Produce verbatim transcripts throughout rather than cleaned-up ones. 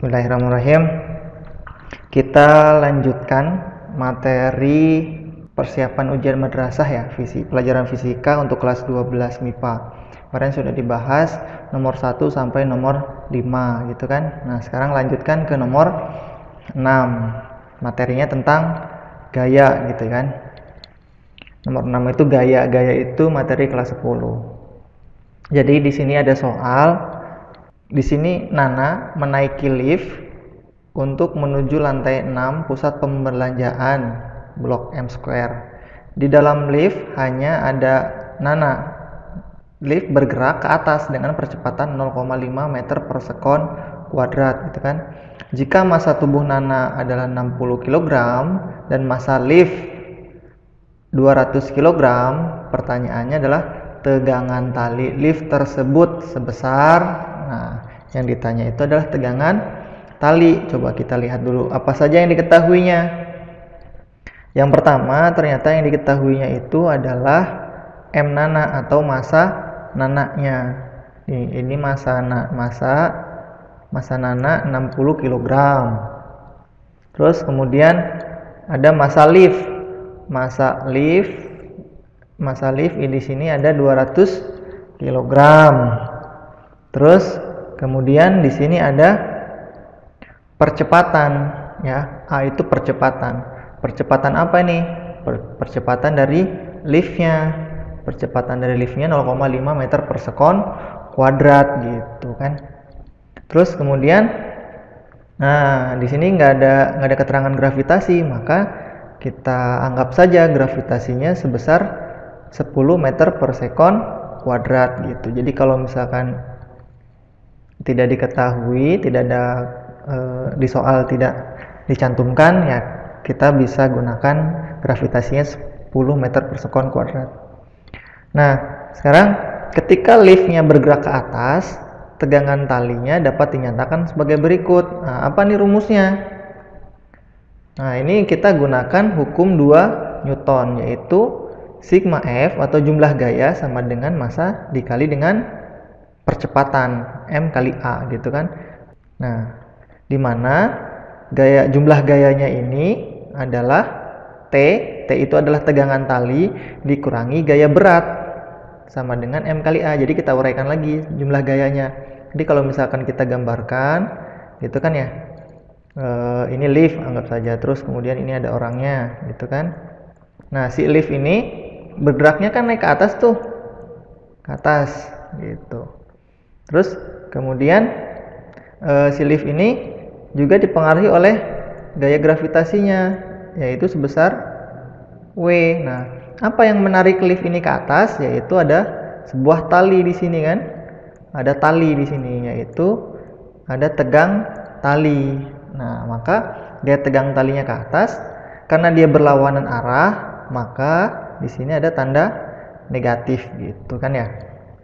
Bismillahirrahmanirrahim. Kita lanjutkan materi persiapan ujian madrasah ya, fisik, pelajaran fisika untuk kelas dua belas M I P A. Kemarin sudah dibahas nomor satu sampai nomor lima gitu kan. Nah, sekarang lanjutkan ke nomor enam. Materinya tentang gaya gitu kan. Nomor enam itu gaya. Gaya itu materi kelas sepuluh. Jadi di sini ada soal. Di sini Nana menaiki lift untuk menuju lantai enam pusat pembelanjaan Blok M Square. Di dalam lift hanya ada Nana. Lift bergerak ke atas dengan percepatan nol koma lima meter per sekon kuadrat gitu kan. Jika massa tubuh Nana adalah enam puluh kilogram dan massa lift dua ratus kilogram, pertanyaannya adalah tegangan tali lift tersebut sebesar. Nah, yang ditanya itu adalah tegangan tali. Coba kita lihat dulu apa saja yang diketahuinya. Yang pertama, ternyata yang diketahuinya itu adalah M Nana atau massa nananya. Ini, ini massa na, massa massa Nana enam puluh kilogram. Terus kemudian ada massa lift. Massa lift massa lift di sini ada dua ratus kilogram. Terus kemudian di sini ada percepatan ya. A itu percepatan. Percepatan apa ini? Per, percepatan dari liftnya. Percepatan dari liftnya nol koma lima meter per sekon kuadrat gitu kan. Terus kemudian, nah di sini nggak ada nggak ada keterangan gravitasi, maka kita anggap saja gravitasinya sebesar sepuluh meter per sekon kuadrat gitu. Jadi kalau misalkan tidak diketahui, tidak ada e, di soal tidak dicantumkan, ya kita bisa gunakan gravitasinya sepuluh meter per sekon kuadrat. Nah, sekarang ketika liftnya bergerak ke atas, tegangan talinya dapat dinyatakan sebagai berikut. Nah, apa nih rumusnya? Nah, ini kita gunakan hukum dua Newton, yaitu sigma F atau jumlah gaya sama dengan massa dikali dengan percepatan M kali A gitu kan. Nah, di mana gaya jumlah gayanya ini adalah T. T itu adalah tegangan tali dikurangi gaya berat sama dengan M kali A. Jadi kita uraikan lagi jumlah gayanya. Jadi kalau misalkan kita gambarkan gitu kan ya. E, ini lift anggap saja. Terus kemudian ini ada orangnya gitu kan. Nah, si lift ini bergeraknya kan naik ke atas tuh. Ke atas gitu. Terus kemudian e, si lift ini juga dipengaruhi oleh gaya gravitasinya, yaitu sebesar W. Nah, apa yang menarik lift ini ke atas? Yaitu ada sebuah tali di sini kan? Ada tali di sini, yaitu ada tegang tali. Nah, maka gaya tegang talinya ke atas. Karena dia berlawanan arah, maka di sini ada tanda negatif gitu kan ya.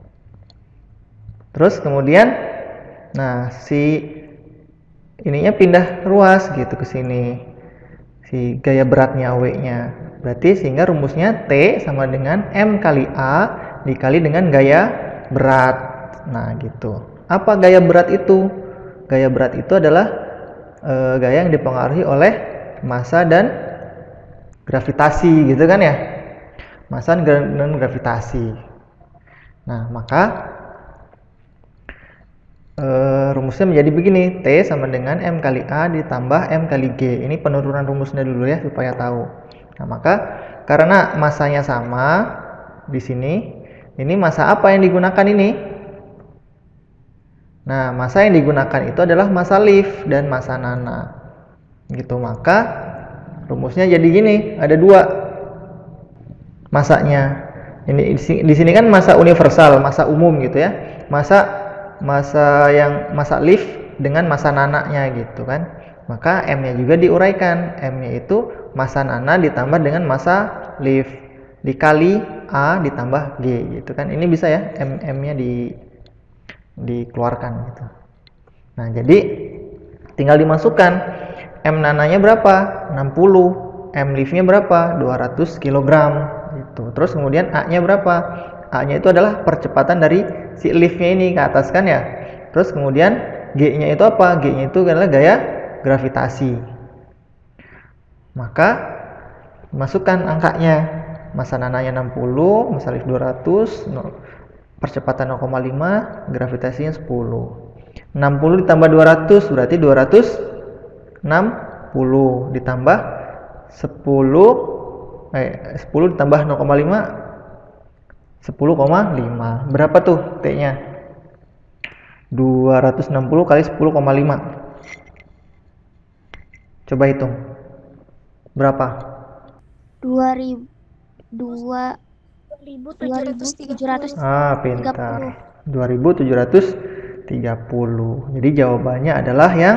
Terus kemudian, nah si ininya pindah ruas gitu ke sini, si gaya beratnya W-nya. Berarti sehingga rumusnya T sama dengan M kali A dikali dengan gaya berat. Nah gitu. Apa gaya berat itu? Gaya berat itu adalah e, gaya yang dipengaruhi oleh massa dan gravitasi gitu kan ya. Massa dan gravitasi. Nah maka Uh, rumusnya menjadi begini, T sama dengan M kali A ditambah M kali G. Ini penurunan rumusnya dulu ya supaya tahu. Nah, maka karena massanya sama di sini, ini massa apa yang digunakan ini? Nah, massa yang digunakan itu adalah massa lift dan massa Nana. Gitu, maka rumusnya jadi gini, ada dua massanya. Ini di sini kan massa universal, massa umum gitu ya. Massa massa yang massa lift dengan massa nananya gitu kan. Maka M-nya juga diuraikan. M-nya itu massa nana ditambah dengan massa lift dikali A ditambah G gitu kan. Ini bisa ya M M-nya di dikeluarkan gitu. Nah, jadi tinggal dimasukkan. M nananya berapa? enam puluh. M liftnya berapa? dua ratus kilogram gitu. Terus kemudian A-nya berapa? A-nya itu adalah percepatan dari si liftnya ini ke atas kan ya. Terus kemudian G-nya itu apa? G-nya itu adalah gaya gravitasi. Maka masukkan angkanya. Massa nananya enam puluh, massa lift dua ratus, percepatan nol koma lima, gravitasinya sepuluh. enam puluh ditambah dua ratus berarti dua ratus enam puluh ditambah sepuluh eh sepuluh ditambah nol koma lima, sepuluh koma lima. Berapa tuh T-nya? dua ratus enam puluh kali sepuluh koma lima. Coba hitung. Berapa? dua ribu dua ribu tujuh ratus. Ah, pintar. dua ribu tujuh ratus tiga puluh. Jadi jawabannya adalah yang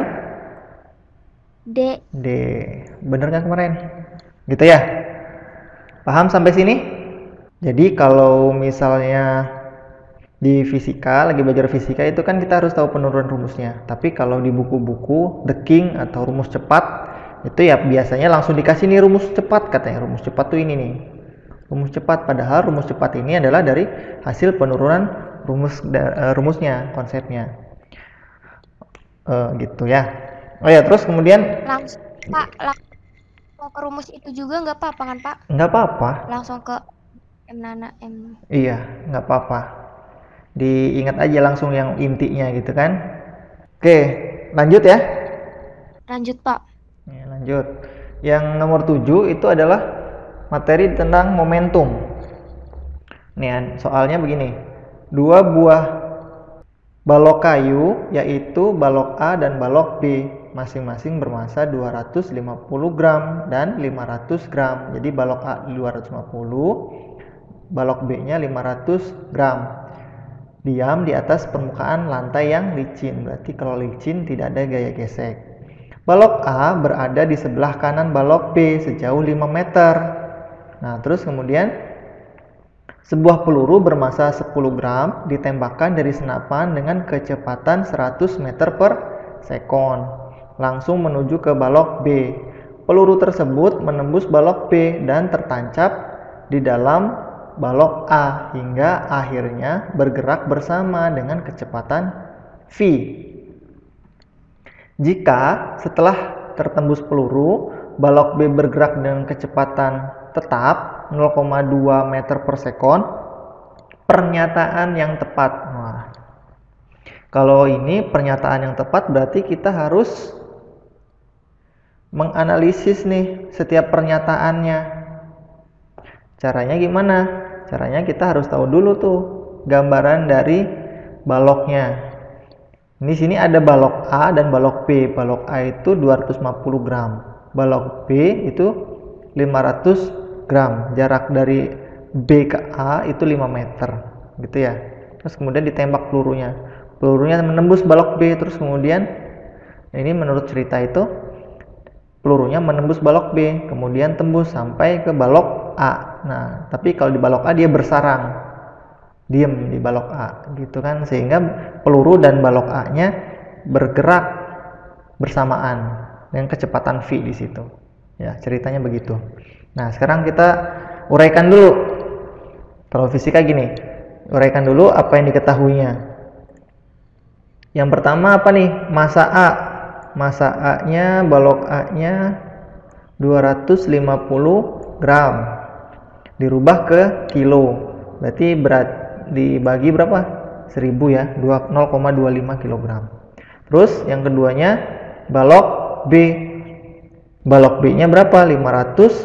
D. D. Bener nggak kemarin? Gitu ya? Paham sampai sini? Jadi kalau misalnya di fisika, lagi belajar fisika itu kan kita harus tahu penurunan rumusnya. Tapi kalau di buku-buku The King atau rumus cepat, itu ya biasanya langsung dikasih nih rumus cepat, katanya rumus cepat tuh ini nih. Rumus cepat, padahal rumus cepat ini adalah dari hasil penurunan rumus uh, rumusnya, konsepnya. Uh, gitu ya. Oh ya, terus kemudian langsung Pak, langsung ke rumus itu juga nggak apa-apa kan Pak? Nggak apa-apa. Langsung ke M nana M. Iya, nggak apa-apa. Diingat aja langsung yang intinya gitu kan. Oke, lanjut ya. Lanjut Pak. Ya, lanjut. Yang nomor tujuh itu adalah materi tentang momentum. Nih, soalnya begini. Dua buah balok kayu, yaitu balok A dan balok B, masing-masing bermassa dua ratus lima puluh gram dan lima ratus gram. Jadi balok A dua ratus lima puluh, balok B-nya lima ratus gram. Diam di atas permukaan lantai yang licin. Berarti kalau licin tidak ada gaya gesek. Balok A berada di sebelah kanan balok B sejauh lima meter. Nah, terus kemudian sebuah peluru bermassa sepuluh gram ditembakkan dari senapan dengan kecepatan seratus meter per sekon langsung menuju ke balok B. Peluru tersebut menembus balok B dan tertancap di dalam balok A hingga akhirnya bergerak bersama dengan kecepatan V. Jika setelah tertembus peluru, balok B bergerak dengan kecepatan tetap nol koma dua meter per sekon, pernyataan yang tepat. Nah, kalau ini pernyataan yang tepat berarti kita harus menganalisis nih setiap pernyataannya. Caranya gimana? Caranya kita harus tahu dulu tuh gambaran dari baloknya. Di sini ada balok A dan balok B. Balok A itu dua ratus lima puluh gram. Balok B itu lima ratus gram. Jarak dari B ke A itu lima meter. Gitu ya. Terus kemudian ditembak pelurunya. Pelurunya menembus balok B. Terus kemudian ini menurut cerita itu pelurunya menembus balok B, kemudian tembus sampai ke balok A. Nah, tapi kalau di balok A dia bersarang, diem di balok A, gitu kan, sehingga peluru dan balok A-nya bergerak bersamaan dengan kecepatan V di situ. Ya, ceritanya begitu. Nah, sekarang kita uraikan dulu. Kalau fisika gini, uraikan dulu apa yang diketahuinya. Yang pertama apa nih? Massa A. Massa A-nya, balok A-nya dua ratus lima puluh gram. Dirubah ke kilo. Berarti berat dibagi berapa? seribu ya, nol koma dua lima kilogram. Terus yang keduanya balok B. Balok B-nya berapa? lima ratus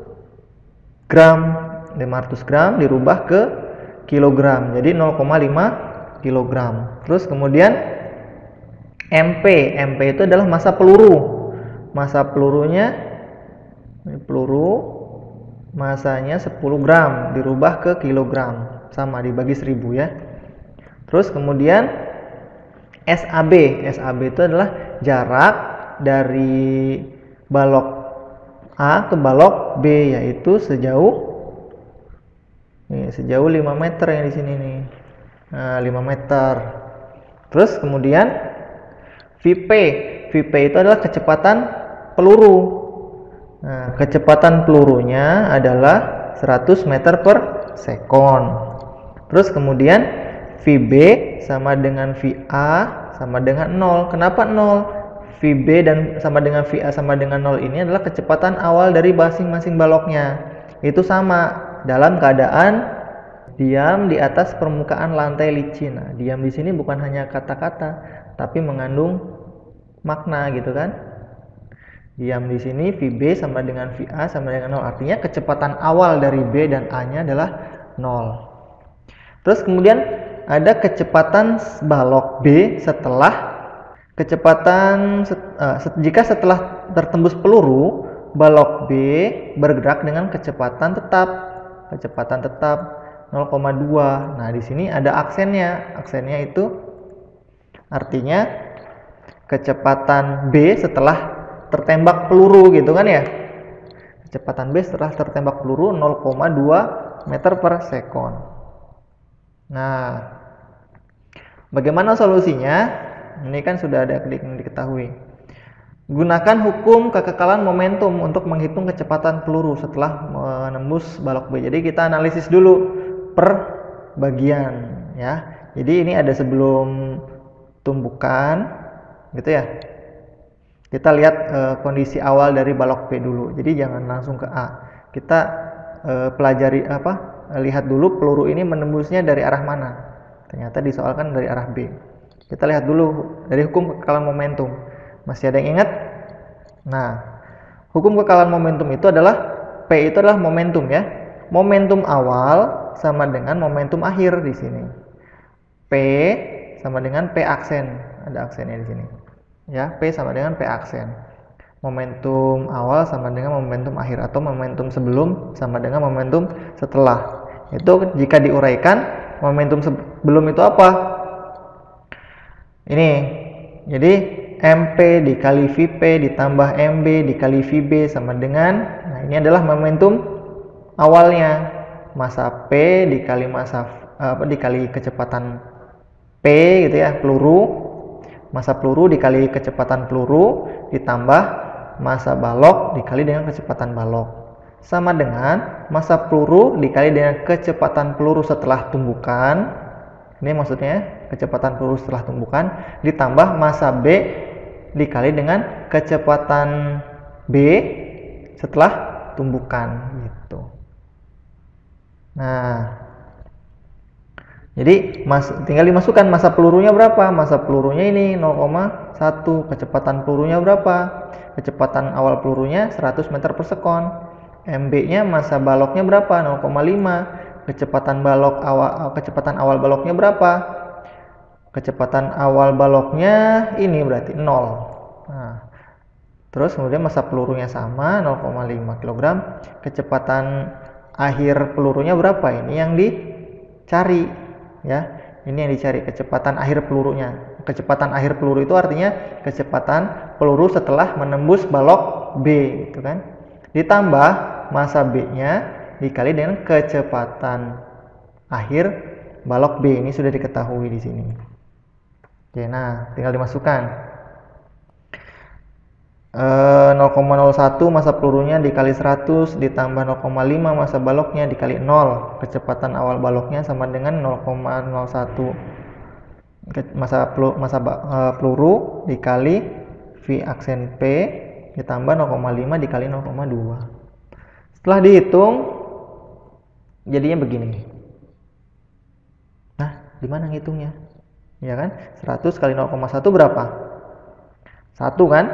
gram. lima ratus gram dirubah ke kilogram. Jadi nol koma lima kilogram. Terus kemudian M P, M P itu adalah massa peluru. Massa pelurunya, ini peluru, massanya sepuluh gram, dirubah ke kilogram, sama dibagi seribu ya. Terus kemudian S A B, S A B itu adalah jarak dari balok A ke balok B, yaitu sejauh, nih, sejauh lima meter yang di sini nih, nah, lima meter. Terus kemudian V P, V P itu adalah kecepatan peluru. Nah, kecepatan pelurunya adalah seratus meter per sekon. Terus kemudian V B sama dengan V A sama dengan nol. Kenapa nol? V B dan sama dengan V A sama dengan nol ini adalah kecepatan awal dari masing-masing baloknya. Itu sama dalam keadaan diam di atas permukaan lantai licin. Nah, diam di sini bukan hanya kata-kata, tapi mengandung makna gitu kan. Diam di sini V B sama dengan V A sama dengan nol. Artinya kecepatan awal dari B dan A-nya adalah nol. Terus kemudian ada kecepatan balok B setelah kecepatan uh, jika setelah tertembus peluru, balok B bergerak dengan kecepatan tetap. Kecepatan tetap nol koma dua. Nah, di sini ada aksennya. Aksennya itu artinya kecepatan B setelah tertembak peluru gitu kan ya. Kecepatan B setelah tertembak peluru nol koma dua meter per sekon. Nah, bagaimana solusinya? Ini kan sudah ada yang diketahui. Gunakan hukum kekekalan momentum untuk menghitung kecepatan peluru setelah menembus balok B. Jadi kita analisis dulu per bagian ya. Jadi ini ada sebelum tumbukan gitu ya. Kita lihat e, kondisi awal dari balok B dulu. Jadi jangan langsung ke A. Kita e, pelajari apa? Lihat dulu peluru ini menembusnya dari arah mana. Ternyata disoalkan dari arah B. Kita lihat dulu dari hukum kekekalan momentum. Masih ada yang ingat? Nah, hukum kekekalan momentum itu adalah P itu adalah momentum ya. Momentum awal sama dengan momentum akhir di sini. P sama dengan P aksen. Ada aksennya di sini. Ya, P sama dengan P aksen. Momentum awal sama dengan momentum akhir atau momentum sebelum sama dengan momentum setelah. Itu jika diuraikan, momentum sebelum itu apa? Ini. Jadi M P dikali V P ditambah M B dikali V B sama dengan, nah ini adalah momentum awalnya. Massa P dikali massa apa dikali kecepatan P gitu ya, peluru. Massa peluru dikali kecepatan peluru ditambah massa balok dikali dengan kecepatan balok sama dengan massa peluru dikali dengan kecepatan peluru setelah tumbukan. Ini maksudnya kecepatan peluru setelah tumbukan ditambah massa B dikali dengan kecepatan B setelah tumbukan gitu. Nah, jadi mas, tinggal dimasukkan massa pelurunya berapa. Massa pelurunya ini nol koma satu. Kecepatan pelurunya berapa? Kecepatan awal pelurunya seratus meter per sekon. M B-nya massa baloknya berapa? nol koma lima. Kecepatan balok awal kecepatan awal baloknya berapa? Kecepatan awal baloknya ini berarti nol. Nah, terus kemudian massa pelurunya sama nol koma lima kilogram. Kecepatan akhir pelurunya berapa? Ini yang dicari ya. Ini yang dicari kecepatan akhir pelurunya. Kecepatan akhir peluru itu artinya kecepatan peluru setelah menembus balok B gitu kan. Ditambah massa B-nya dikali dengan kecepatan akhir balok B. Ini sudah diketahui di sini. Oke, nah tinggal dimasukkan e, nol koma nol satu massa pelurunya dikali seratus ditambah nol koma lima massa baloknya dikali nol. Kecepatan awal baloknya sama dengan nol koma nol satu massa peluru, massa peluru dikali V aksen P ditambah nol koma lima dikali nol koma dua. Setelah dihitung jadinya begini. Nah, di mana ngitungnya? Ya kan? seratus kali nol koma satu berapa? satu kan?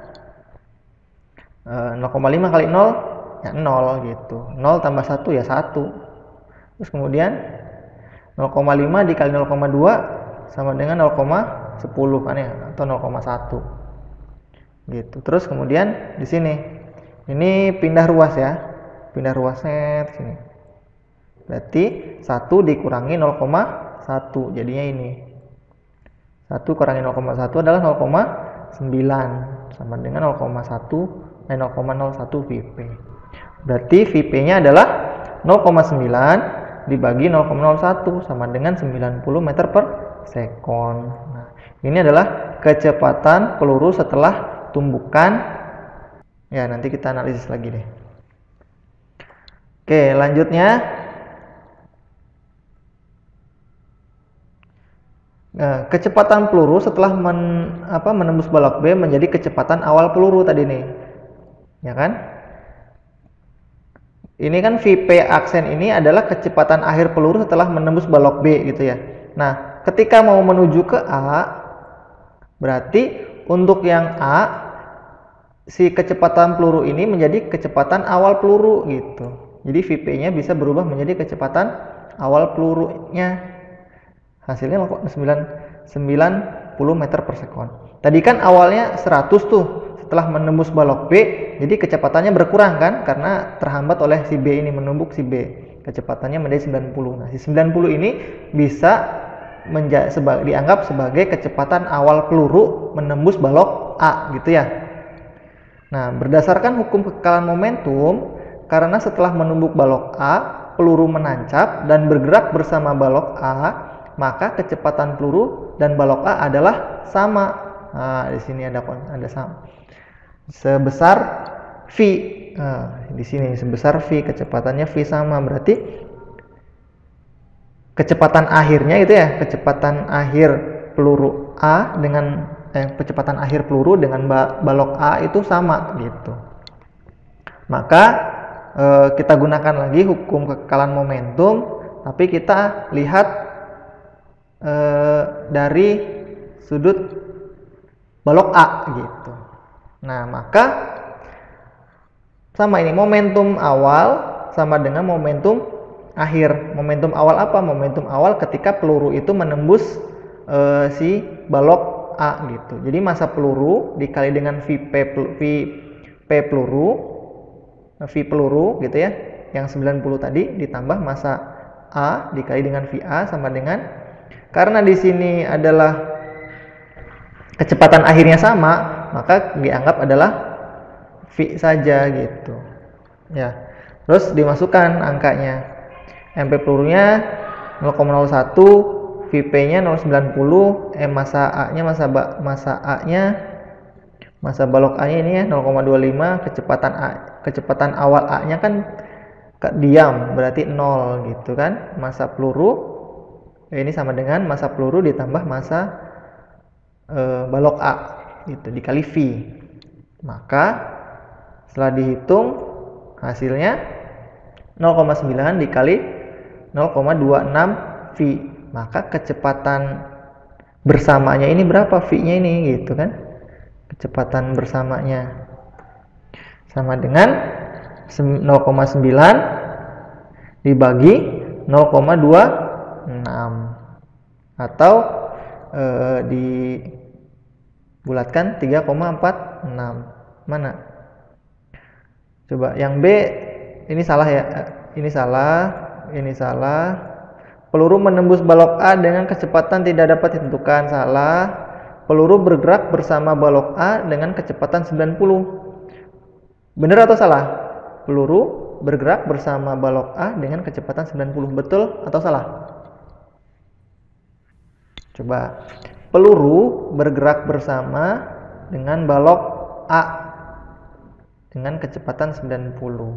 E, nol koma lima kali nol ya nol gitu. nol tambah satu ya satu. Terus kemudian nol koma lima dikali nol koma dua sama dengan nol koma sepuluh kan ya, atau nol koma satu. Gitu. Terus kemudian di sini ini pindah ruas ya. Pindah ruasnya sini. Berarti satu dikurangi nol koma satu jadinya ini. satu kurangi nol koma satu adalah nol koma sembilan sama dengan nol koma satu eh nol koma nol satu V P. Berarti V P-nya adalah nol koma sembilan dibagi nol koma nol satu sama dengan sembilan puluh meter per sekon. Nah, ini adalah kecepatan peluru setelah tumbukan. Ya, nanti kita analisis lagi deh. Oke, lanjutnya Nah, kecepatan peluru setelah men, apa, menembus balok B menjadi kecepatan awal peluru tadi nih. Ya kan? Ini kan V P aksen ini adalah kecepatan akhir peluru setelah menembus balok B gitu ya. Nah, ketika mau menuju ke A, berarti untuk yang A, si kecepatan peluru ini menjadi kecepatan awal peluru gitu. Jadi V P-nya bisa berubah menjadi kecepatan awal pelurunya. Hasilnya sembilan puluh meter per sekon. Tadi kan awalnya seratus tuh, setelah menembus balok B, jadi kecepatannya berkurang kan, karena terhambat oleh si B ini, menumbuk si B. Kecepatannya menjadi sembilan puluh. Nah, si sembilan puluh ini bisa menja seba dianggap sebagai kecepatan awal peluru menembus balok A gitu ya. Nah, berdasarkan hukum kekekalan momentum, karena setelah menumbuk balok A, peluru menancap dan bergerak bersama balok A, maka kecepatan peluru dan balok A adalah sama. Nah, di sini ada ada sama. Sebesar V. Nah, di sini sebesar V, kecepatannya V sama, berarti kecepatan akhirnya itu ya, kecepatan akhir peluru A dengan eh, kecepatan akhir peluru dengan balok A itu sama gitu. Maka eh, kita gunakan lagi hukum kekekalan momentum, tapi kita lihat Eh, dari sudut balok A gitu. Nah, maka sama ini, momentum awal sama dengan momentum akhir. Momentum awal apa? Momentum awal ketika peluru itu menembus eh, si balok A gitu. Jadi masa peluru dikali dengan V P, V P peluru, V peluru gitu ya, yang sembilan puluh tadi ditambah masa A dikali dengan V A sama dengan, karena di sini adalah kecepatan akhirnya sama, maka dianggap adalah V saja gitu. Ya. Terus dimasukkan angkanya. M P pelurunya nol koma nol satu, V P-nya nol koma sembilan nol, eh masa A-nya masa ba, masa A-nya masa balok A-nya ini ya nol koma dua lima, kecepatan A, kecepatan awal A-nya kan diam, berarti nol gitu kan. Masa peluru ini sama dengan masa peluru ditambah masa e, balok A itu dikali V. Maka setelah dihitung hasilnya nol koma sembilan dikali nol koma dua enam V. Maka kecepatan bersamanya ini berapa V-nya ini gitu kan? Kecepatan bersamanya sama dengan nol koma sembilan dibagi nol koma dua enam atau e, dibulatkan tiga koma empat enam. Mana? Coba yang B ini salah ya. Ini salah, ini salah. Peluru menembus balok A dengan kecepatan tidak dapat ditentukan, salah. Peluru bergerak bersama balok A dengan kecepatan sembilan puluh. Benar atau salah? Peluru bergerak bersama balok A dengan kecepatan sembilan puluh. Betul atau salah? Coba, peluru bergerak bersama dengan balok A dengan kecepatan sembilan puluh.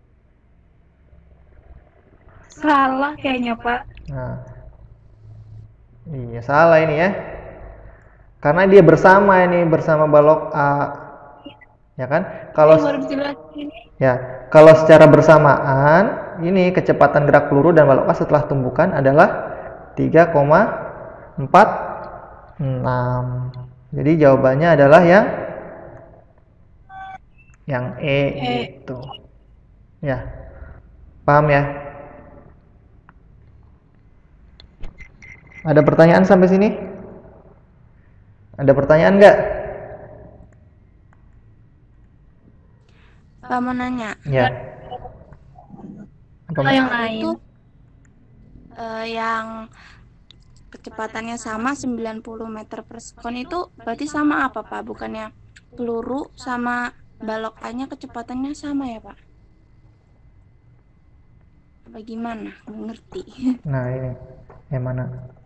Salah kayaknya, Pak. Nah, iya salah ini ya. Karena dia bersama ini, bersama balok A. Ya kan? Kalau ya, kalau secara bersamaan, ini kecepatan gerak peluru dan balok A setelah tumbukan adalah tiga koma empat enam. Jadi jawabannya adalah yang yang E, E. gitu. Ya. Paham ya? Ada pertanyaan sampai sini? Ada pertanyaan nggak? Pak mau nanya. Ya. Apa yang lain? Itu uh, yang kecepatannya sama sembilan puluh meter per sekon itu berarti sama apa, Pak? Bukannya peluru sama balok A-nya kecepatannya sama ya, Pak? Bagaimana? Ngerti. Nah, ini yang mana?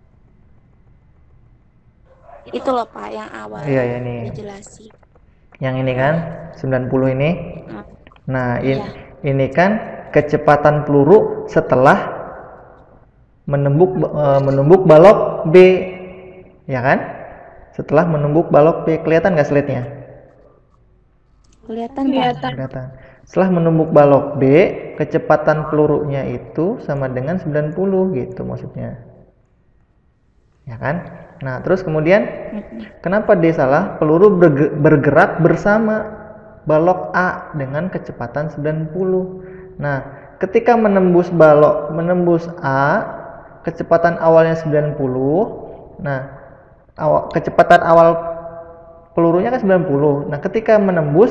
Itu loh, Pak, yang awal. Iya, ya, ini. Dijelasin. Yang ini kan sembilan puluh ini. Nah, in, iya. ini kan kecepatan peluru setelah menembuk uh, menumbuk balok B. Ya kan? Setelah menumbuk balok B. Kelihatan nggak slide-nya? Kelihatan, Pak. Kelihatan. Setelah menumbuk balok B, kecepatan pelurunya itu sama dengan sembilan puluh gitu maksudnya. Ya kan? Nah, terus kemudian kenapa D salah? Peluru bergerak bersama balok A dengan kecepatan sembilan puluh. Nah, ketika menembus balok, menembus A, kecepatan awalnya sembilan puluh. Nah, awal, kecepatan awal pelurunya kan sembilan puluh. Nah, ketika menembus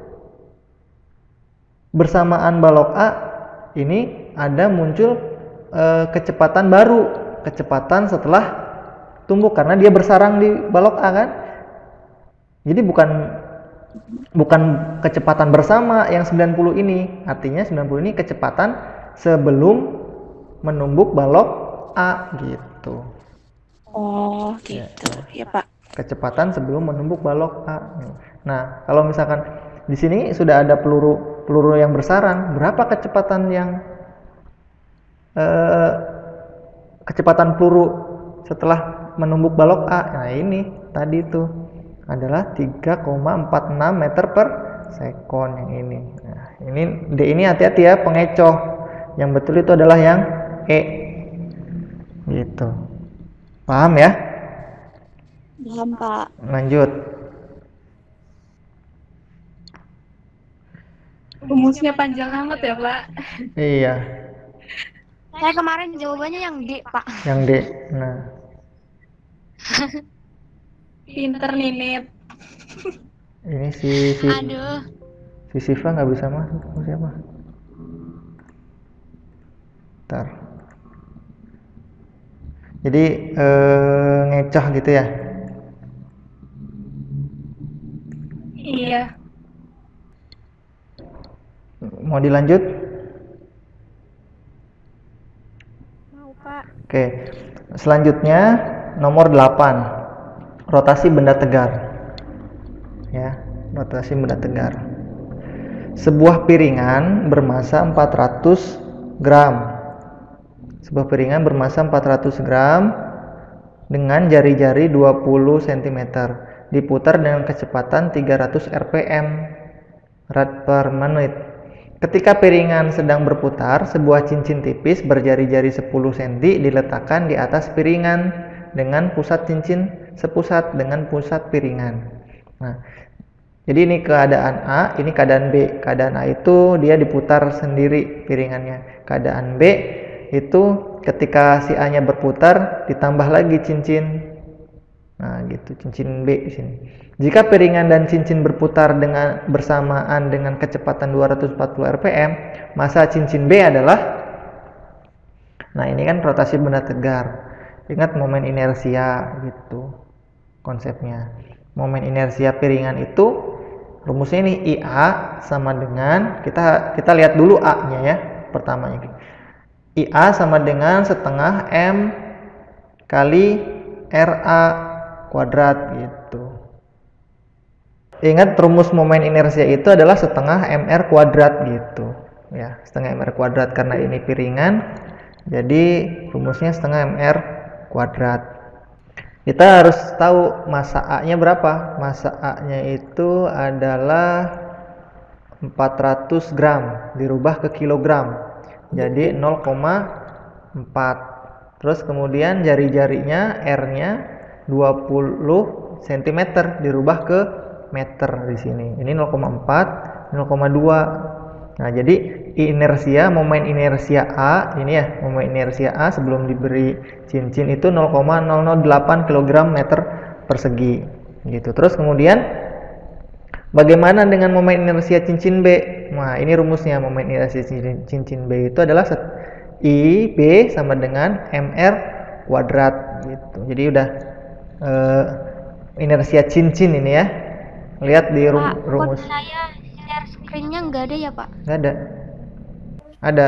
bersamaan balok A, ini ada muncul e, kecepatan baru, kecepatan setelah tumbuk karena dia bersarang di balok A kan. Jadi bukan bukan kecepatan bersama yang sembilan puluh ini, artinya sembilan puluh ini kecepatan sebelum menumbuk balok A gitu. Oh gitu ya, ya Pak. Kecepatan sebelum menumbuk balok A. Nah, kalau misalkan di sini sudah ada peluru peluru yang bersarang, berapa kecepatan yang eh, kecepatan peluru setelah menumbuk balok A? Nah, ini tadi itu adalah tiga koma empat enam meter per sekon yang ini. Nah, ini D ini hati-hati ya, pengecoh. Yang betul itu adalah yang E. Gitu. Paham ya? Paham, Pak. Lanjut. Rumusnya panjang amat ya, Pak. Iya. Saya kemarin jawabannya yang D, Pak. Yang D. Nah. Pinter Ninit. Ini si si Aduh. si Siva nggak bisa masuk. Siapa? Ntar. Jadi eh, ngecoh gitu ya? Iya. Mau dilanjut? Mau, Pak. Oke. Selanjutnya nomor delapan. Rotasi benda tegar. Ya, rotasi benda tegar. Sebuah piringan bermasa empat ratus gram. Sebuah piringan bermasa empat ratus gram dengan jari-jari dua puluh sentimeter diputar dengan kecepatan tiga ratus R P M rad per menit. Ketika piringan sedang berputar, sebuah cincin tipis berjari-jari sepuluh sentimeter diletakkan di atas piringan dengan pusat cincin sepusat dengan pusat piringan. Nah, jadi ini keadaan A, ini keadaan B. Keadaan A itu dia diputar sendiri piringannya. Keadaan B itu ketika si A-nya berputar ditambah lagi cincin. Nah, gitu, cincin B di sini. Jika piringan dan cincin berputar dengan bersamaan dengan kecepatan dua ratus empat puluh R P M, massa cincin B adalah, nah ini kan rotasi benda tegar. Ingat momen inersia gitu konsepnya. Momen inersia piringan itu rumusnya ini I A sama dengan, kita kita lihat dulu A-nya ya, pertamanya. I A sama dengan setengah M kali R A kuadrat gitu. Ingat rumus momen inersia itu adalah setengah M R kuadrat gitu ya, setengah M R kuadrat karena ini piringan, jadi rumusnya setengah M R kuadrat. Kita harus tahu massa A-nya berapa. Massa A-nya itu adalah empat ratus gram dirubah ke kilogram, jadi nol koma empat. Terus kemudian jari-jarinya R-nya dua puluh sentimeter dirubah ke meter di sini. Ini nol koma empat, nol koma dua. Nah, jadi inersia, momen inersia A ini ya, momen inersia A sebelum diberi cincin itu nol koma nol nol delapan kilogram meter persegi gitu. Terus kemudian bagaimana dengan momen inersia cincin B? Nah, ini rumusnya. Momen inersia cincin, cincin B itu adalah I B sama dengan M R kuadrat gitu. Jadi udah eh, inersia cincin ini ya. Lihat di rum, Pak, rumus. saya share screen-nya nggak ada ya, Pak? Nggak ada. Ada.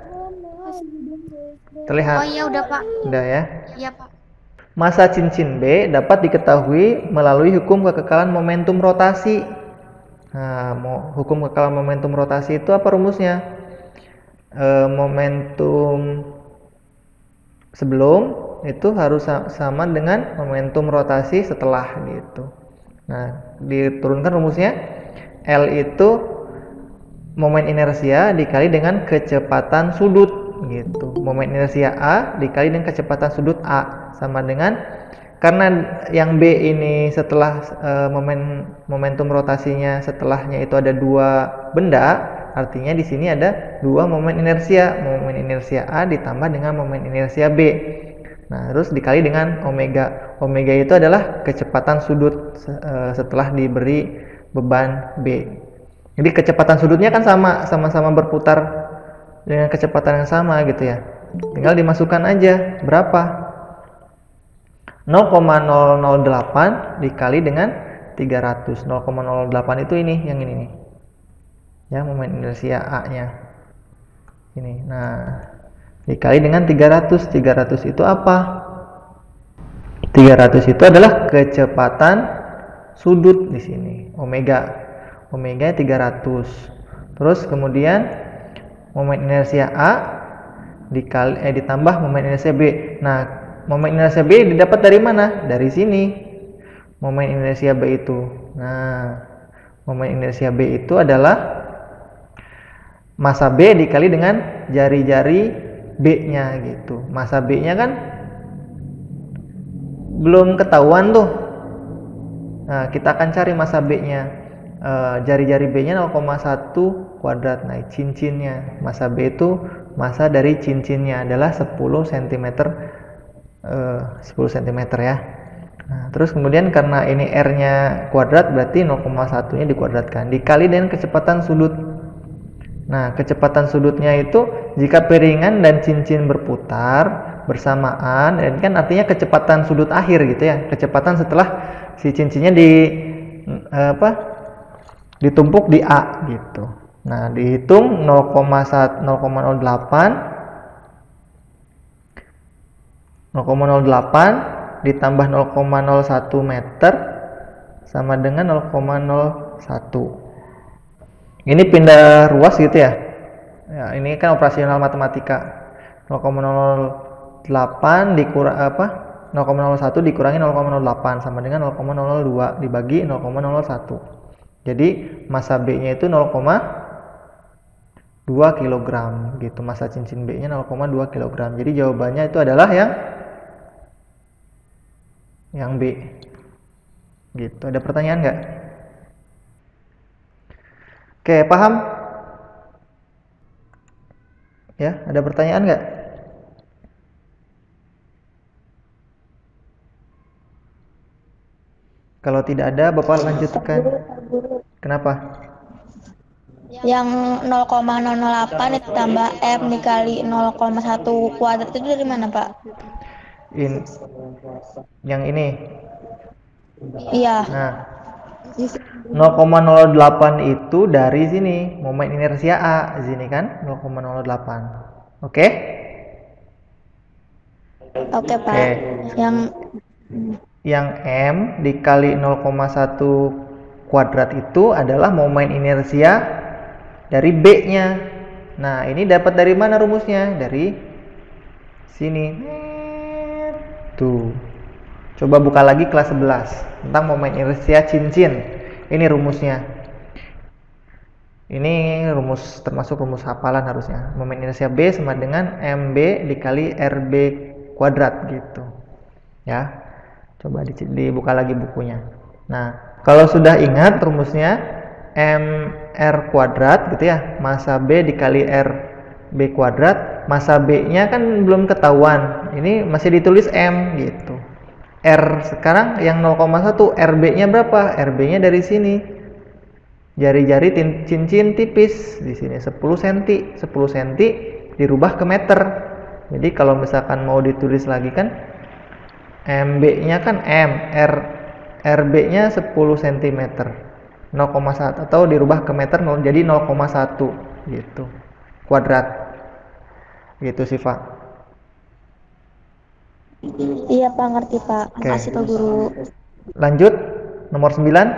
Terlihat? Oh iya udah, Pak. Udah ya. Iya, Pak. Massa cincin B dapat diketahui melalui hukum kekekalan momentum rotasi. Nah, hukum kekekalan momentum rotasi itu apa rumusnya? E, momentum sebelum itu harus sama dengan momentum rotasi setelah gitu. Nah, diturunkan rumusnya L itu momen inersia dikali dengan kecepatan sudut gitu. Momen inersia A dikali dengan kecepatan sudut A sama dengan, karena yang B ini setelah uh, momen momentum rotasinya setelahnya itu ada dua benda, artinya di sini ada dua momen inersia, momen inersia A ditambah dengan momen inersia B. Nah, terus dikali dengan omega. Omega itu adalah kecepatan sudut uh, setelah diberi beban B. Jadi kecepatan sudutnya kan sama, sama-sama berputar dengan kecepatan yang sama gitu ya. Tinggal dimasukkan aja berapa? nol koma nol nol delapan dikali dengan tiga ratus. nol koma nol delapan itu ini, yang ini nih. Ya, momen inersia A-nya. Ini. Nah, dikali dengan tiga ratus. tiga ratus itu apa? tiga ratus itu adalah kecepatan sudut di sini, omega. Omega tiga ratus. Terus kemudian momen inersia A dikali eh ditambah momen inersia B. Nah, momen inersia B didapat dari mana? Dari sini. Momen inersia B itu. Nah, momen inersia B itu adalah massa B dikali dengan jari-jari B-nya gitu. Massa B-nya kan belum ketahuan tuh. Nah, kita akan cari massa B-nya. Uh, jari-jari B-nya nol koma satu kuadrat. Nah, cincinnya, massa B itu massa dari cincinnya adalah sepuluh sentimeter, uh, sepuluh sentimeter ya. Nah, terus kemudian karena ini R-nya kuadrat berarti nol koma satu-nya dikuadratkan dikali dengan kecepatan sudut. Nah, kecepatan sudutnya itu jika piringan dan cincin berputar bersamaan, ini kan artinya kecepatan sudut akhir gitu ya. Kecepatan setelah si cincinnya di uh, apa? ditumpuk di A gitu. Nah, dihitung nol koma nol delapan nol koma nol delapan ditambah nol koma nol satu meter sama dengan nol koma nol satu. Ini pindah ruas gitu ya. Ya, ini kan operasional matematika. nol koma nol delapan dikurang apa? nol koma nol satu dikurangi nol koma nol delapan sama dengan nol koma nol dua dibagi nol koma nol satu. Jadi massa B-nya itu nol koma dua kilogram gitu. Massa cincin B-nya nol koma dua kilogram. Jadi jawabannya itu adalah yang yang B. Gitu. Ada pertanyaan nggak? Oke, paham? Ya, ada pertanyaan nggak? Kalau tidak ada, Bapak lanjutkan. Kenapa? Yang nol koma nol nol delapan ditambah M dikali nol koma satu kuadrat itu dari mana, Pak? In, yang ini. Iya. Nah, nol koma nol delapan itu dari sini, momen inersia A, sini kan nol koma nol delapan. Oke? Oke, Pak. Oke. Yang yang M dikali nol koma satu kuadrat itu adalah momen inersia dari B-nya. Nah, ini dapat dari mana rumusnya? Dari sini. Tuh. Coba buka lagi kelas sebelas tentang momen inersia cincin. Ini rumusnya. Ini rumus termasuk rumus hafalan harusnya. Momen inersia B sama dengan M B dikali R B kuadrat gitu. Ya. Coba dibuka lagi bukunya. Nah, kalau sudah ingat rumusnya M R kuadrat gitu ya, massa B dikali R B kuadrat, massa B-nya kan belum ketahuan. Ini masih ditulis M gitu. R sekarang yang nol koma satu, R B-nya berapa? R B-nya dari sini. Jari-jari cincin tipis di sini sepuluh sentimeter. sepuluh sentimeter dirubah ke meter. Jadi kalau misalkan mau ditulis lagi kan M B-nya kan M, R R B-nya sepuluh sentimeter. nol koma satu atau dirubah ke meter jadi nol koma satu gitu. Kuadrat. Gitu sih, Pak. Iya, Pak, ngerti, Pak. Oke. Makasih, Pak Guru. Lanjut nomor sembilan.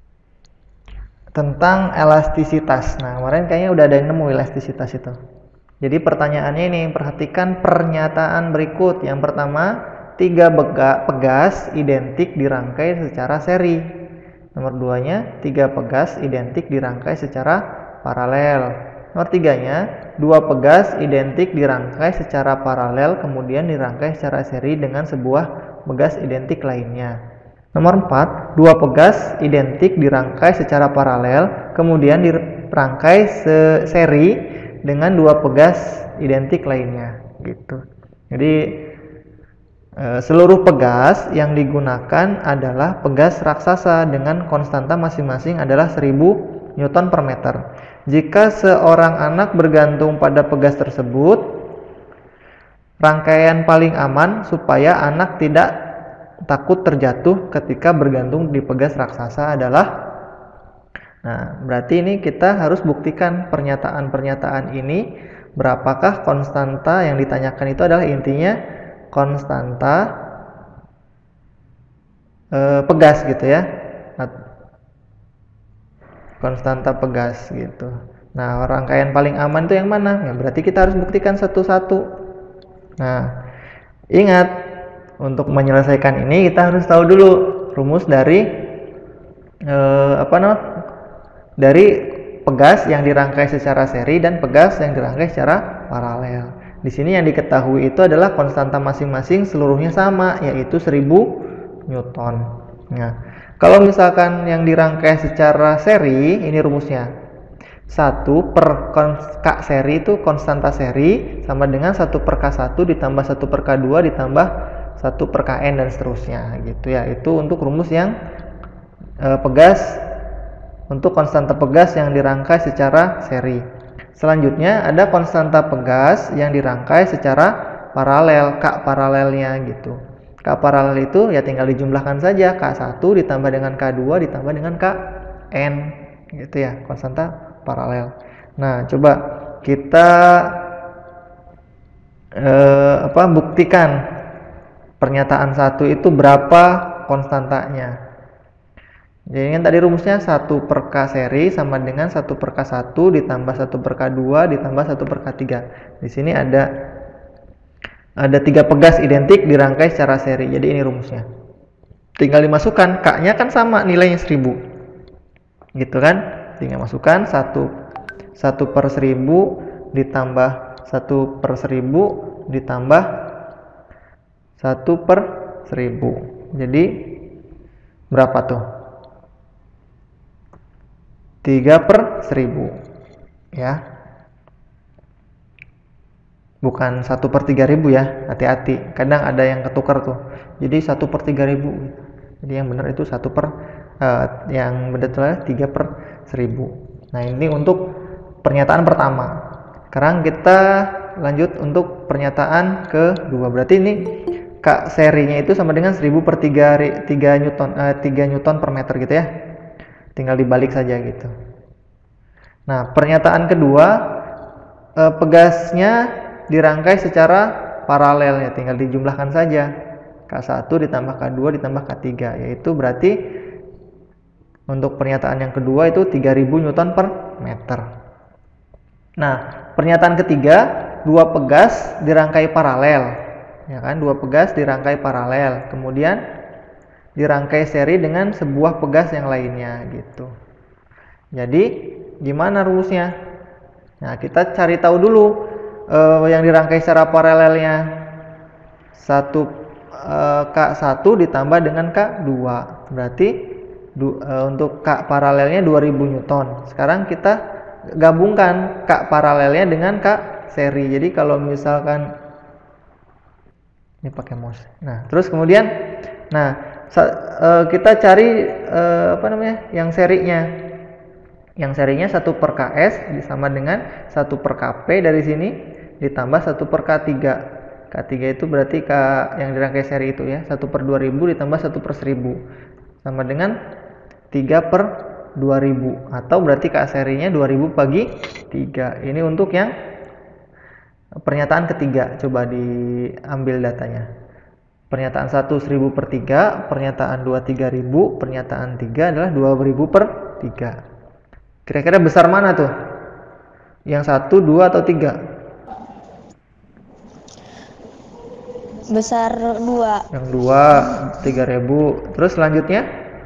Tentang elastisitas. Nah, kemarin kayaknya udah ada yang nemu elastisitas itu. Jadi pertanyaannya ini, perhatikan pernyataan berikut. Yang pertama, tiga pegas identik dirangkai secara seri. Nomor duanya, tiga pegas identik dirangkai secara paralel. Nomor tiganya, dua pegas identik dirangkai secara paralel kemudian dirangkai secara seri dengan sebuah pegas identik lainnya. Nomor empat, dua pegas identik dirangkai secara paralel kemudian dirangkai seri dengan dua pegas identik lainnya gitu. Jadi e, seluruh pegas yang digunakan adalah pegas raksasa dengan konstanta masing-masing adalah seribu newton per meter. Jika seorang anak bergantung pada pegas tersebut, rangkaian paling aman supaya anak tidak takut terjatuh ketika bergantung di pegas raksasa adalah. Nah, berarti ini kita harus buktikan pernyataan-pernyataan ini, berapakah konstanta yang ditanyakan itu adalah intinya konstanta eh, pegas gitu ya. Konstanta pegas gitu. Nah, rangkaian paling aman itu yang mana? Ya, berarti kita harus buktikan satu-satu. Nah, ingat, untuk menyelesaikan ini kita harus tahu dulu rumus dari eh, apa namanya? Dari pegas yang dirangkai secara seri dan pegas yang dirangkai secara paralel. Di sini yang diketahui itu adalah konstanta masing-masing seluruhnya sama, yaitu seribu newton. Nah, kalau misalkan yang dirangkai secara seri, ini rumusnya. satu per K seri itu konstanta seri sama dengan satu per K satu ditambah satu per K dua ditambah satu per K N dan seterusnya gitu ya. Itu untuk rumus yang e, pegas, untuk konstanta pegas yang dirangkai secara seri. Selanjutnya ada konstanta pegas yang dirangkai secara paralel, K paralelnya gitu. K paralel itu ya tinggal dijumlahkan saja, K satu ditambah dengan K dua ditambah dengan K N gitu ya, konstanta paralel. Nah, coba kita eh, apa buktikan pernyataan satu itu berapa konstantanya. Jadi kan tadi rumusnya satu per K seri sama dengan satu per K satu ditambah satu per K dua ditambah satu per K tiga. Di sini ada ada tiga pegas identik dirangkai secara seri. Jadi ini rumusnya. Tinggal dimasukkan, K-nya kan sama nilainya seribu. Gitu kan? Tinggal masukkan satu per seribu ditambah satu per seribu ditambah satu per seribu. Jadi berapa tuh? tiga per seribu ya, bukan satu per tiga ribu ya, hati-hati, kadang ada yang ketukar tuh, jadi satu per tiga ribu, jadi yang benar itu satu per uh, yang benar tiga per seribu. Nah, ini untuk pernyataan pertama. Sekarang kita lanjut untuk pernyataan kedua. Berarti ini K serinya itu sama dengan seribu per tiga newton, uh, tiga newton per meter gitu ya. Tinggal dibalik saja gitu. Nah, pernyataan kedua, eh, pegasnya dirangkai secara paralel ya, tinggal dijumlahkan saja. K satu ditambah K dua ditambah K tiga, yaitu berarti untuk pernyataan yang kedua itu tiga ribu newton per meter. Nah, pernyataan ketiga, dua pegas dirangkai paralel. Ya kan, dua pegas dirangkai paralel. Kemudian dirangkai seri dengan sebuah pegas yang lainnya gitu. Jadi gimana rumusnya? Nah, kita cari tahu dulu eh, yang dirangkai secara paralelnya. satu eh, K satu ditambah dengan K dua. Berarti du, eh, untuk K paralelnya dua ribu newton. Sekarang kita gabungkan K paralelnya dengan K seri. Jadi kalau misalkan ini pakai mouse. Nah, terus kemudian nah kita cari uh, apa namanya yang serinya. Yang serinya satu per K S sama dengan satu per K P dari sini ditambah satu per K tiga. K tiga itu berarti K yang dirangkai seri itu ya, satu per dua ribu ditambah satu per seribu sama dengan tiga per dua ribu, atau berarti K serinya dua ribu bagi tiga. Ini untuk yang pernyataan ketiga. Coba diambil datanya. Pernyataan satu seribu per tiga, pernyataan dua tiga ribu, pernyataan tiga adalah dua ribu per tiga. Kira-kira besar mana tuh? Yang satu, dua, atau tiga? besar dua. Yang dua tiga ribu. Terus selanjutnya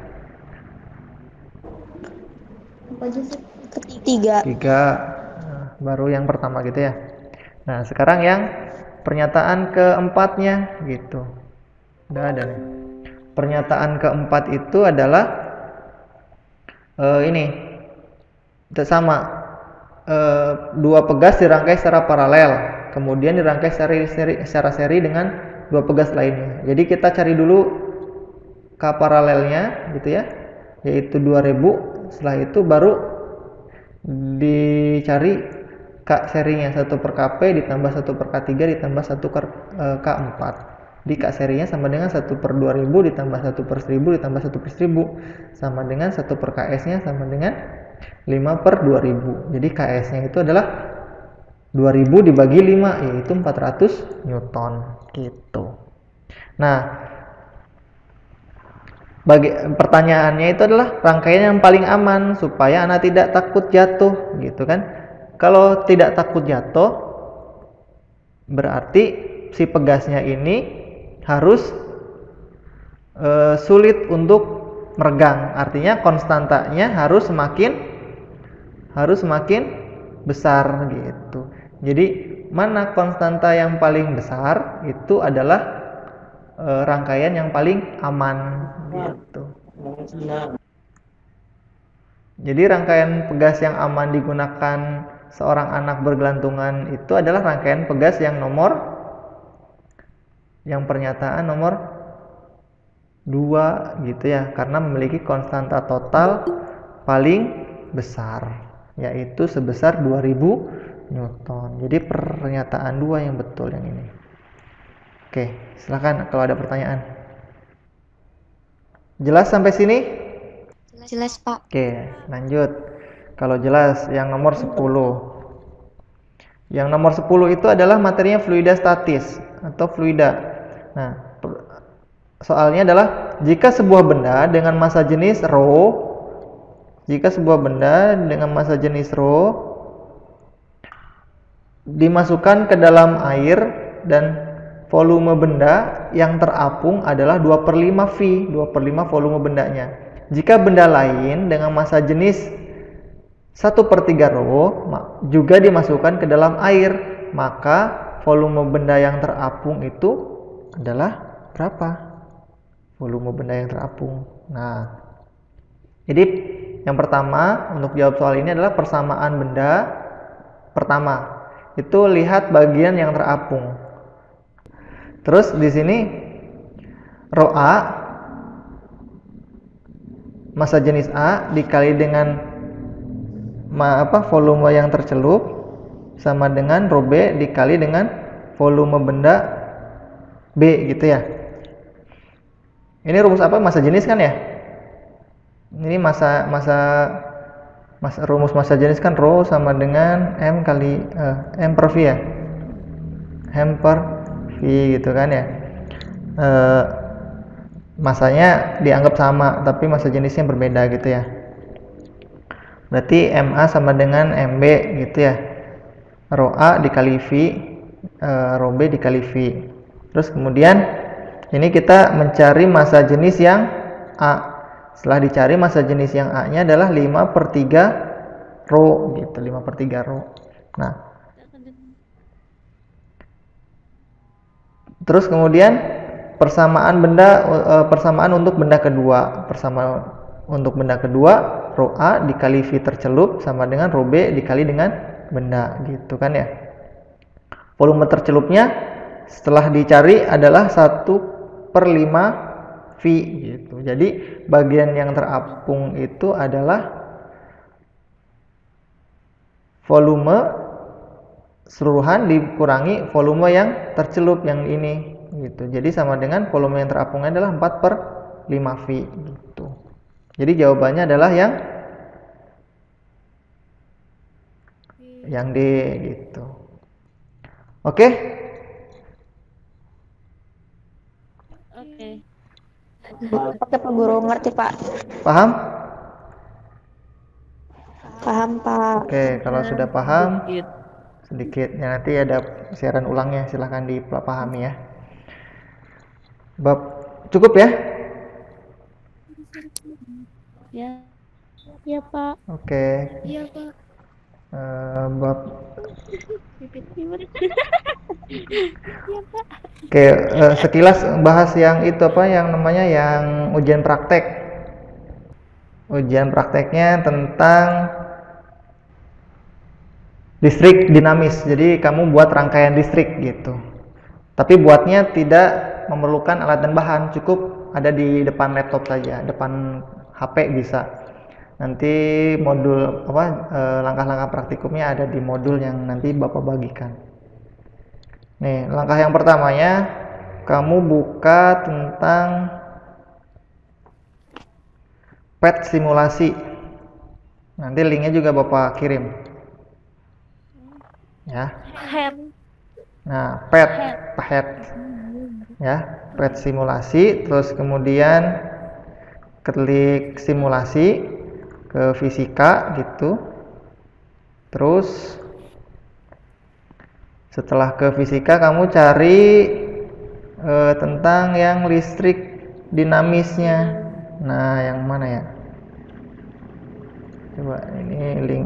Ketiga. tiga. Nah, baru yang pertama gitu ya. Nah, sekarang yang pernyataan keempatnya gitu. Udah ada nih. Pernyataan keempat itu adalah uh, ini sama uh, dua pegas dirangkai secara paralel, kemudian dirangkai seri, seri, secara seri dengan dua pegas lainnya. Jadi kita cari dulu K paralelnya gitu ya, yaitu dua ribu. Setelah itu baru dicari K serinya, satu per K P ditambah satu per K tiga ditambah satu per K empat. Di K serinya sama dengan satu per dua ribu ditambah satu per seribu ditambah satu per seribu sama dengan satu per K S nya sama dengan lima per dua ribu. Jadi K S nya itu adalah dua ribu dibagi lima, yaitu empat ratus Newton gitu. Nah, bagi pertanyaannya itu adalah rangkaian yang paling aman supaya anak tidak takut jatuh gitu kan. Kalau tidak takut jatuh berarti si pegasnya ini harus e, sulit untuk meregang. Artinya konstantanya harus semakin harus semakin besar gitu. Jadi mana konstanta yang paling besar itu adalah e, rangkaian yang paling aman gitu. Jadi rangkaian pegas yang aman digunakan seorang anak bergelantungan itu adalah rangkaian pegas yang nomor yang pernyataan nomor dua gitu ya, karena memiliki konstanta total paling besar yaitu sebesar dua ribu Newton. Jadi pernyataan dua yang betul yang ini. Oke, silakan kalau ada pertanyaan. Jelas sampai sini? Jelas, Pak. Oke, lanjut. Kalau jelas yang nomor sepuluh. Yang nomor sepuluh itu adalah materinya fluida statis atau fluida. Nah, soalnya adalah jika sebuah benda dengan massa jenis rho, jika sebuah benda dengan massa jenis rho dimasukkan ke dalam air dan volume benda yang terapung adalah dua per lima V, dua per lima volume bendanya. Jika benda lain dengan massa jenis satu per tiga rho juga dimasukkan ke dalam air, maka volume benda yang terapung itu adalah berapa? Volume benda yang terapung. Nah, jadi yang pertama untuk jawab soal ini adalah persamaan benda. Pertama, itu lihat bagian yang terapung. Terus di sini rho A massa jenis A dikali dengan ma, apa volume yang tercelup sama dengan rho B dikali dengan volume benda B gitu ya. Ini rumus apa? Massa jenis kan ya? Ini massa massa mas, rumus massa jenis kan rho sama dengan M kali eh, M per V ya. M per V gitu kan ya. Eh, masanya dianggap sama tapi massa jenisnya berbeda gitu ya. Berarti M A sama dengan M B gitu ya. Rho A dikali V, eh, rho B dikali V. Terus kemudian ini kita mencari massa jenis yang A. Setelah dicari massa jenis yang A-nya adalah lima per tiga rho gitu, lima per tiga rho. Nah, terus kemudian persamaan benda uh, persamaan untuk benda kedua. Persamaan untuk benda kedua rho A dikali V tercelup sama dengan rho B dikali dengan benda gitu kan ya. Volume tercelupnya setelah dicari adalah satu per lima V gitu. Jadi bagian yang terapung itu adalah volume seluruhan dikurangi volume yang tercelup yang ini gitu. Jadi sama dengan volume yang terapungnya adalah empat per lima V gitu. Jadi jawabannya adalah yang yang D gitu. Oke? Oke. Oke, Pak Guru, ngerti, Pak. Paham? Paham, Pak. Oke, kalau sudah paham sedikit ya, nanti ada siaran ulangnya, silahkan dipahami ya. Bab cukup ya? Ya. Iya, Pak. Oke. Iya, Pak. Eh, bab Pipit-pipit. Iya, Pak. Oke, eh, sekilas bahas yang itu apa yang namanya yang ujian praktek. Ujian prakteknya tentang listrik dinamis. Jadi kamu buat rangkaian listrik gitu. Tapi buatnya tidak memerlukan alat dan bahan, cukup ada di depan laptop saja, depan H P bisa. Nanti modul apa eh, langkah-langkah praktikumnya ada di modul yang nanti Bapak bagikan. Nih, langkah yang pertamanya kamu buka tentang P E T simulasi. Nanti linknya juga Bapak kirim. Ya. Head. Nah, P E T, P E T. Ya, P E T simulasi, terus kemudian klik simulasi ke fisika gitu. Terus setelah ke fisika kamu cari eh, tentang yang listrik dinamisnya. Nah, yang mana ya? Coba ini link.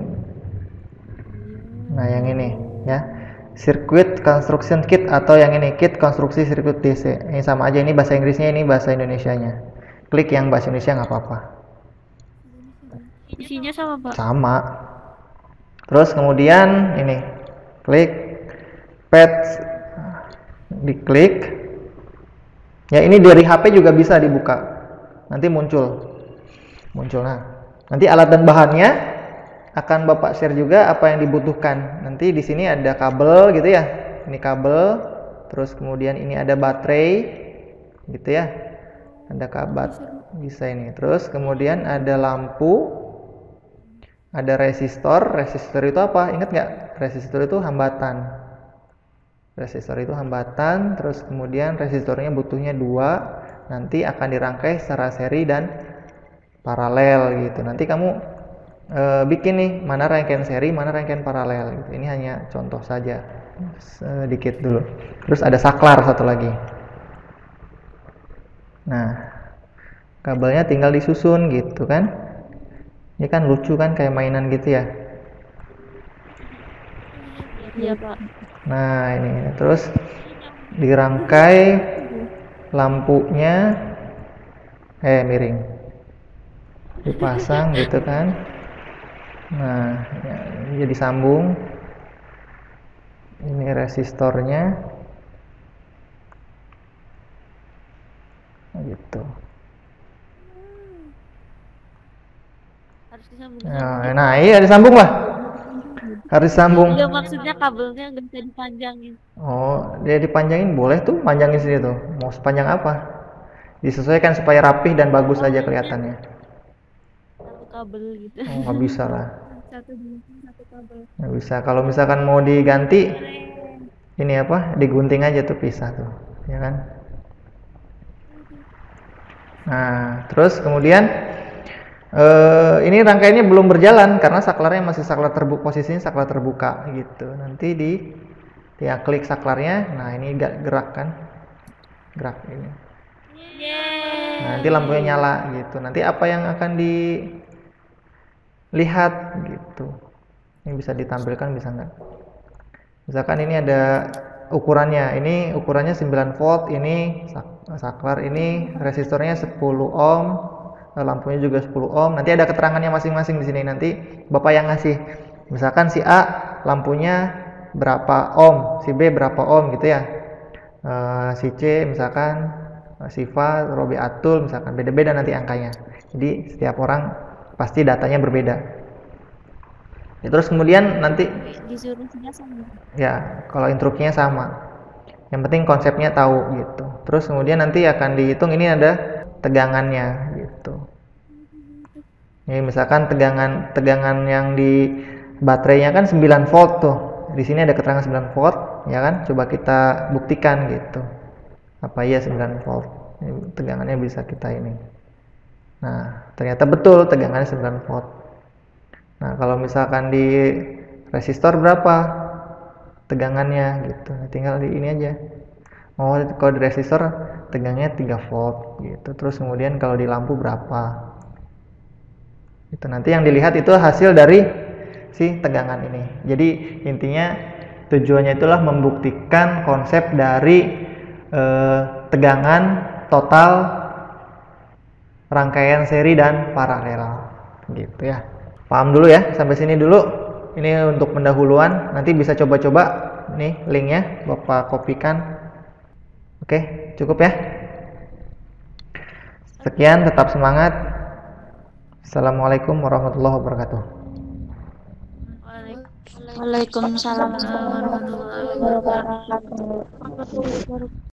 Nah, yang ini ya. Circuit Construction Kit atau yang ini kit konstruksi sirkuit D C. Ini sama aja, ini bahasa Inggrisnya, ini bahasa Indonesianya. Klik yang bahasa Indonesia nggak apa-apa. Isinya sama, Pak. Sama. Terus kemudian ini klik P E T, diklik. Ya ini dari H P juga bisa dibuka. Nanti muncul, muncul. Nah, nanti alat dan bahannya akan Bapak share juga apa yang dibutuhkan. Nanti di sini ada kabel gitu ya. Ini kabel. Terus kemudian ini ada baterai gitu ya. Ada kabel bisa ini. Terus kemudian ada lampu. Ada resistor. Resistor itu apa? Ingat nggak? Resistor itu hambatan. Resistor itu hambatan. Terus kemudian resistornya butuhnya dua. Nanti akan dirangkai secara seri dan paralel gitu. Nanti kamu e, bikin nih mana rangkaian seri, mana rangkaian paralel gitu. Ini hanya contoh saja sedikit dulu. Terus ada saklar satu lagi. Nah, kabelnya tinggal disusun gitu kan. Ini kan lucu kan, kayak mainan gitu ya. Iya, Pak. Nah, ini terus dirangkai lampunya eh miring. Dipasang gitu kan. Nah, ya, jadi sambung. Ini resistornya. Gitu. Harus disambung. Nah, nah iya disambung lah. Harus sambung. Iya, maksudnya kabelnya nggak bisa dipanjangin. Oh, dia dipanjangin boleh tuh, panjangin sini tuh. Mau sepanjang apa? Disesuaikan supaya rapih dan bagus aja kelihatannya. Satu kabel gitu. Oh, nggak bisa lah. Satu satu kabel. Nggak bisa. Kalau misalkan mau diganti, ini apa? Digunting aja tuh, pisah tuh, ya kan? Nah, terus kemudian eh, ini rangkaiannya belum berjalan karena saklarnya masih saklar terbuka, posisinya saklar terbuka gitu. Nanti di ya klik saklarnya. Nah, ini gak gerak kan? Gerak ini. Nah, nanti lampunya nyala gitu. Nanti apa yang akan dilihat gitu. Ini bisa ditampilkan, bisa nggak? Misalkan ini ada ukurannya. Ini ukurannya sembilan volt, ini saklar, ini resistornya sepuluh ohm, lampunya juga sepuluh ohm. Nanti ada keterangannya masing-masing di sini. Nanti Bapak yang ngasih. Misalkan si A lampunya berapa ohm, si B berapa ohm gitu ya. Uh, si C misalkan Siva, Robi Atul misalkan beda-beda nanti angkanya. Jadi setiap orang pasti datanya berbeda. Ya, terus kemudian nanti Disuruhnya sama. ya kalau instruksinya sama. Yang penting konsepnya tahu gitu. Terus kemudian nanti akan dihitung ini ada tegangannya gitu. Ini misalkan tegangan tegangan yang di baterainya kan sembilan volt tuh. Di sini ada keterangan sembilan volt, ya kan? Coba kita buktikan gitu. Apa iya sembilan volt? Ini tegangannya bisa kita ini. Nah, ternyata betul tegangannya sembilan volt. Nah, kalau misalkan di resistor berapa tegangannya gitu. Tinggal di ini aja. Oh, kalau di resistor tegangnya tiga volt gitu. Terus kemudian kalau di lampu berapa, itu nanti yang dilihat itu hasil dari si tegangan ini. Jadi intinya tujuannya itulah membuktikan konsep dari eh, tegangan total rangkaian seri dan paralel gitu ya. Paham dulu ya, sampai sini dulu. Ini untuk pendahuluan, nanti bisa coba-coba nih linknya Bapak kopikan. Oke, cukup ya. Sekian, tetap semangat. Assalamualaikum warahmatullahi wabarakatuh. Waalaikumsalam warahmatullahi wabarakatuh.